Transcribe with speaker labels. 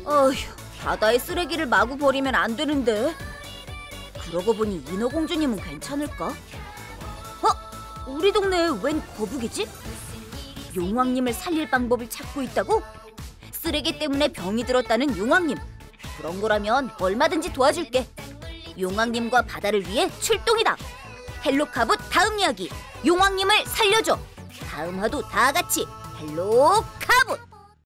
Speaker 1: 어휴, 바다에 쓰레기를 마구 버리면 안 되는데. 그러고 보니 인어공주님은 괜찮을까? 우리 동네에 웬 거북이지? 용왕님을 살릴 방법을 찾고 있다고? 쓰레기 때문에 병이 들었다는 용왕님. 그런 거라면 얼마든지 도와줄게. 용왕님과 바다를 위해 출동이다. 헬로카봇 다음 이야기, 용왕님을 살려줘. 다음 화도 다 같이 헬로카봇!